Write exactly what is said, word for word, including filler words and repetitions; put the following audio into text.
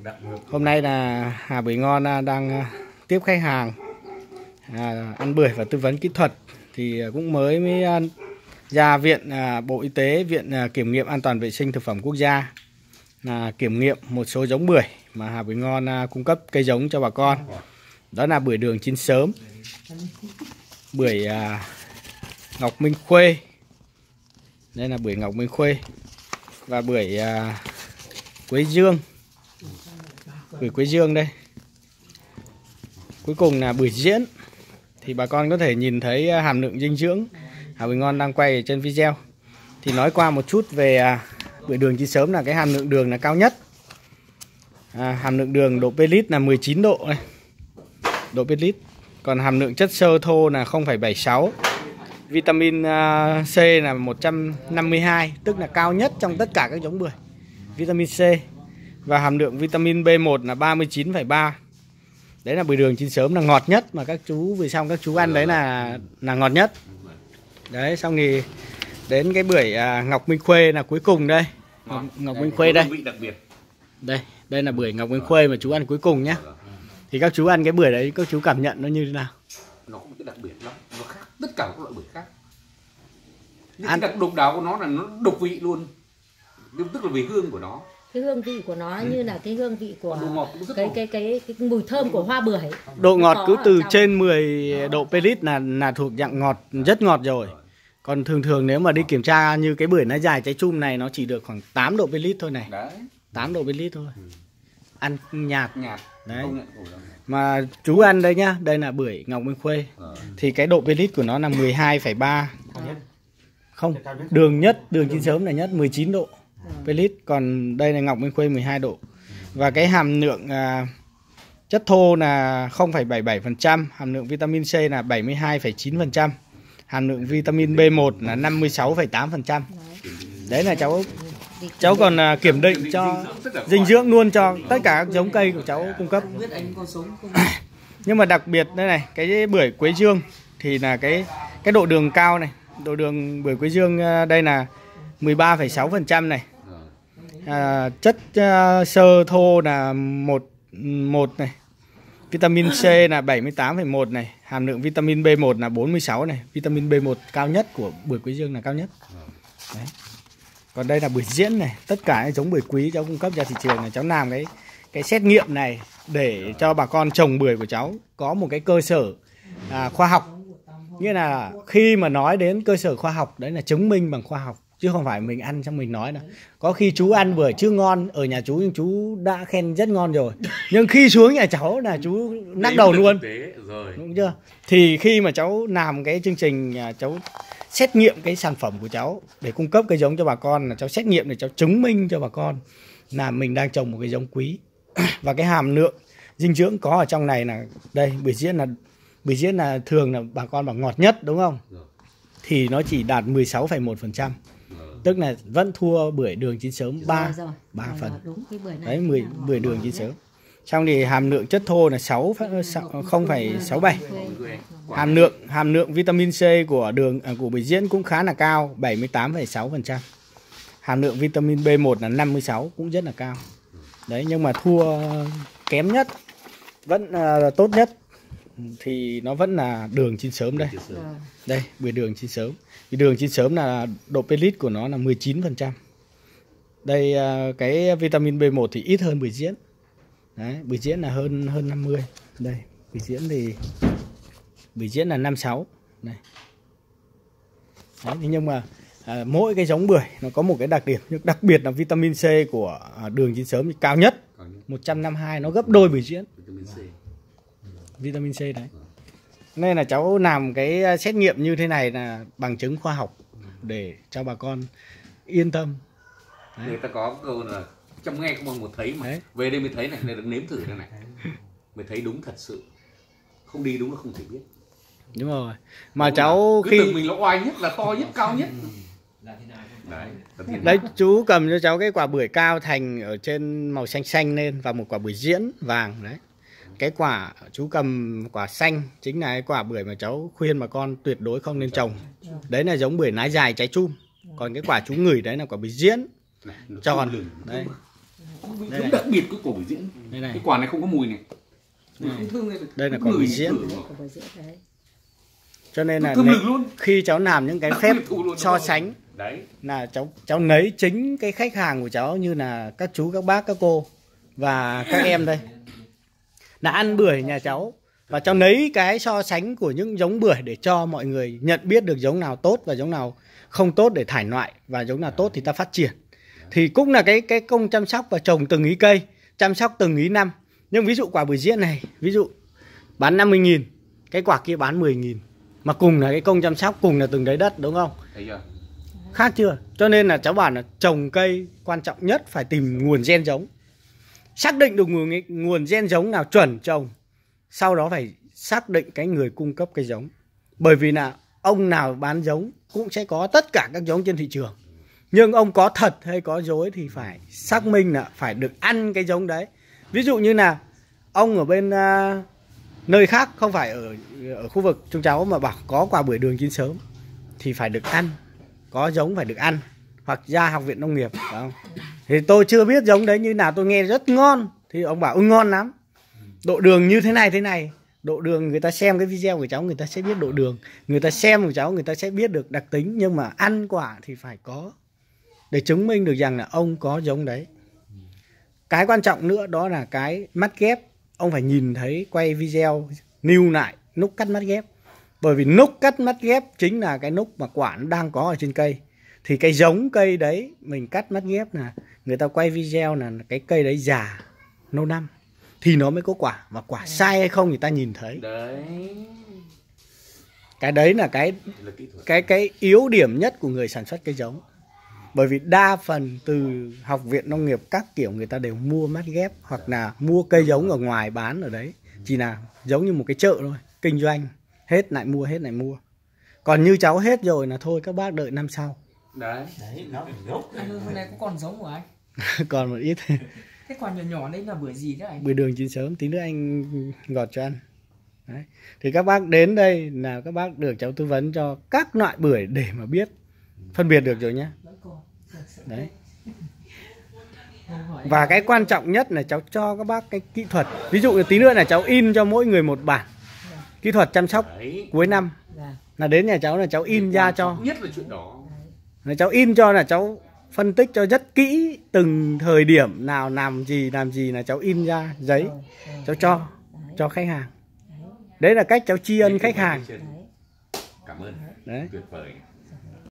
Hôm nay là Hà Bưởi Ngon đang tiếp khách hàng à, ăn bưởi và tư vấn kỹ thuật. Thì cũng mới mới ra viện à, Bộ Y tế, Viện à, Kiểm nghiệm An toàn Vệ sinh Thực phẩm Quốc gia là kiểm nghiệm một số giống bưởi mà Hà Bưởi Ngon à, cung cấp cây giống cho bà con. Đó là bưởi đường chín sớm, bưởi à, Ngọc Minh Khuê. Đây là bưởi Ngọc Minh Khuê và bưởi à, Quế Dương. Bưởi Quế Dương đây. Cuối cùng là bưởi diễn. Thì bà con có thể nhìn thấy hàm lượng dinh dưỡng Hà Bưởi Ngon đang quay ở trên video. Thì nói qua một chút về à, bưởi đường chín sớm là cái hàm lượng đường là cao nhất. À, hàm lượng đường độ pê-lít là mười chín độ này. Độ pê-lít. Còn hàm lượng chất xơ thô là không phẩy bảy sáu. Vitamin uh, C là một trăm năm mươi hai, tức là cao nhất trong tất cả các giống bưởi. Vitamin C. Và hàm lượng vitamin B một là ba mươi chín phẩy ba. Đấy là bưởi đường chín sớm là ngọt nhất mà các chú vừa xong các chú ăn đấy là là ngọt nhất. Đấy, xong thì đến cái bưởi uh, Ngọc Minh Khuê là cuối cùng đây. Ngọc, Ngọc Minh Khuê đây. Đây, đây là bưởi Ngọc Minh Khuê mà chú ăn cuối cùng nhé. Thì các chú ăn cái bưởi đấy các chú cảm nhận nó như thế nào? Nó có một cái đặc biệt lắm, nó khác tất cả các loại bưởi khác. Những ăn... cái đặc độc đáo của nó là nó độc vị luôn, tức là vì hương của nó. Cái hương vị của nó ừ. như là cái hương vị của ngọt, cái, cái cái cái mùi thơm của hoa bưởi. Độ ngọt cứ từ trên mười độ pê-lít là là thuộc dạng ngọt, rất ngọt rồi. Còn thường thường nếu mà đi kiểm tra như cái bưởi nó dài trái chum này nó chỉ được khoảng tám độ pê-lít thôi này. Đấy. tám độ pê-lít thôi. Ừ. Ăn nhạt. Nhạt. Đấy. Mà chú ăn đây nhá, đây là bưởi Ngọc Minh Khuê. Ừ. Thì cái độ pê-lít của nó là mười hai phẩy ba. Không, đường nhất, đường chín sớm là nhất mười chín độ pê-lít, còn đây là Ngọc Minh Khuê mười hai độ. Và cái hàm lượng à, chất thô là không phẩy bảy bảy phần trăm, hàm lượng vitamin C là bảy mươi hai phẩy chín phần trăm, hàm lượng vitamin B một là năm mươi sáu phẩy tám phần trăm. Đấy là cháu cháu còn à, kiểm định cho dinh dưỡng luôn cho tất cả các giống cây của cháu cung cấp. Nhưng mà đặc biệt đây này, cái bưởi Quế Dương thì là cái cái độ đường cao này, độ đường bưởi Quế Dương đây là mười ba phẩy sáu phần trăm này. À, chất uh, xơ thô là một một này. Vitamin C là bảy mươi tám phẩy một này, hàm lượng vitamin B một là bốn mươi sáu này, vitamin B một cao nhất của bưởi Quế Dương là cao nhất. Đấy. Còn đây là bưởi diễn này, tất cả những giống bưởi quý cháu cung cấp ra thị trường là cháu làm cái cái xét nghiệm này để cho bà con trồng bưởi của cháu có một cái cơ sở à, khoa học. Nghĩa là khi mà nói đến cơ sở khoa học đấy là chứng minh bằng khoa học, chứ không phải mình ăn xong mình nói đâu. Có khi chú ăn bưởi chưa ngon ở nhà chú nhưng chú đã khen rất ngon rồi, nhưng khi xuống nhà cháu là chú nắc đầu luôn rồi. Đúng chưa? Thì khi mà cháu làm cái chương trình cháu xét nghiệm cái sản phẩm của cháu để cung cấp cái giống cho bà con, là cháu xét nghiệm để cháu chứng minh cho bà con là mình đang trồng một cái giống quý. Và cái hàm lượng dinh dưỡng có ở trong này là đây, bưởi diễn là bưởi diễn là thường là bà con bảo ngọt nhất đúng không? Thì nó chỉ đạt mười sáu phẩy một phần trăm. Tức là vẫn thua bưởi đường chín sớm ba phần. Đấy, mười bưởi đường chín sớm. Xong thì hàm lượng chất thô là không phẩy sáu bảy. Hàm lượng hàm lượng vitamin C của đường à, của bưởi diễn cũng khá là cao, bảy mươi tám phẩy sáu phần trăm. Hàm lượng vitamin B một là năm mươi sáu, cũng rất là cao. Đấy, nhưng mà thua kém nhất, vẫn uh, tốt nhất thì nó vẫn là đường chín sớm đây. Đây, bưởi đường chín sớm. Bưởi đường chín sớm là độ pê-lít của nó là mười chín phần trăm. Đây cái vitamin B một thì ít hơn bưởi diễn. Đấy, bưởi diễn là hơn hơn năm mươi. Đây, bưởi diễn thì bưởi diễn là năm mươi sáu. Đây. Đấy, nhưng mà à, mỗi cái giống bưởi nó có một cái đặc điểm, đặc biệt là vitamin C của đường chín sớm thì cao nhất, một trăm năm mươi hai, nó gấp đôi bưởi diễn. Vitamin C đấy. Nên là cháu làm cái xét nghiệm như thế này là bằng chứng khoa học để cho bà con yên tâm. Đấy. Người ta có câu là trong nghe không bằng một thấy mà. Đấy. Về đây mới thấy này, này được nếm thử đây này. Mới thấy đúng thật sự. Không đi đúng là không thể biết. Đúng rồi. Mà đúng cháu cứ khi tưởng mình là oai nhất, là to nhất, cao nhất. Đấy, đấy chú cầm cho cháu cái quả bưởi cao thành ở trên màu xanh xanh lên và một quả bưởi diễn vàng đấy. Cái quả chú cầm quả xanh chính là cái quả bưởi mà cháu khuyên bà con tuyệt đối không nên trồng. Đấy là giống bưởi nái dài trái chum. Còn cái quả chú ngửi đấy là quả bưởi diễn tròn đấy. vị thơm đặc biệt của quả bưởi diễn. Đây này. Cái quả này không có mùi này. Ừ. Không thơm này. Đây là quả bưởi diễn. Quả bưởi diễn đấy. Cho nên là Thơm nếu, lực luôn. khi cháu làm những cái phép Luôn, so sánh đấy là cháu cháu lấy chính cái khách hàng của cháu như là các chú, các bác, các cô và các em đây là ăn bưởi nhà cháu, và cháu lấy cái so sánh của những giống bưởi để cho mọi người nhận biết được giống nào tốt và giống nào không tốt để thải loại, và giống nào tốt thì ta phát triển. Thì cũng là cái cái công chăm sóc và trồng từng ý cây, chăm sóc từng ý năm. Nhưng ví dụ quả bưởi diễn này, ví dụ bán năm mươi nghìn, cái quả kia bán mười nghìn, mà cùng là cái công chăm sóc, cùng là từng đấy đất, đúng không? thấy chưa? Khác chưa? Cho nên là cháu bảo là trồng cây quan trọng nhất phải tìm nguồn gen giống, xác định được nguồn, nguồn gen giống nào chuẩn trồng, sau đó phải xác định cái người cung cấp cái giống. Bởi vì là ông nào bán giống cũng sẽ có tất cả các giống trên thị trường, nhưng ông có thật hay có dối thì phải xác minh là phải được ăn cái giống đấy. Ví dụ như là ông ở bên uh, nơi khác, không phải ở ở khu vực chúng cháu, mà bảo có quả bưởi đường chín sớm thì phải được ăn, có giống phải được ăn, hoặc ra học viện nông nghiệp, phải không? Thì tôi chưa biết giống đấy như nào, tôi nghe rất ngon thì ông bảo ừ ngon lắm, độ đường như thế này thế này. Độ đường người ta xem cái video của cháu người ta sẽ biết độ đường, người ta xem của cháu người ta sẽ biết được đặc tính, nhưng mà ăn quả thì phải có để chứng minh được rằng là ông có giống đấy. Cái quan trọng nữa đó là cái mắt ghép. Ông phải nhìn thấy, quay video lưu lại nút cắt mắt ghép. Bởi vì nút cắt mắt ghép chính là cái nút mà quả nó đang có ở trên cây. Thì cái giống cây đấy mình cắt mắt ghép là người ta quay video là cái cây đấy già lâu năm thì nó mới có quả, mà quả sai hay không thì ta nhìn thấy. Đấy. Cái đấy là cái Là kỹ thuật. cái cái yếu điểm nhất của người sản xuất cây giống. Bởi vì đa phần từ học viện nông nghiệp các kiểu người ta đều mua mắt ghép, hoặc là mua cây giống ở ngoài bán ở đấy, chỉ là giống như một cái chợ thôi, kinh doanh, hết lại mua, hết lại mua. Còn như cháu hết rồi là thôi các bác đợi năm sau. Đấy. Đấy, nó phải gốc. Anh ơi, hôm nay có còn giống của anh? Còn một ít. Cái quả nhỏ nhỏ đấy là bưởi gì đấy anh? Bưởi đường chín sớm, tí nữa anh gọt cho ăn. Đấy. Thì các bác đến đây là các bác được cháu tư vấn cho các loại bưởi để mà biết phân biệt được rồi nhé. Đấy. Và cái quan trọng nhất là cháu cho các bác cái kỹ thuật. Ví dụ tí nữa là cháu in cho mỗi người một bản kỹ thuật chăm sóc Đấy. cuối năm. Là đến nhà cháu là cháu in ra cho. Nhất là chuyện đó. Là cháu in cho là cháu phân tích cho rất kỹ từng thời điểm nào làm gì làm gì là cháu in ra giấy, cháu cho cho khách hàng. Đấy là cách cháu tri ân khách hàng. Cảm ơn. Đấy. Tuyệt vời.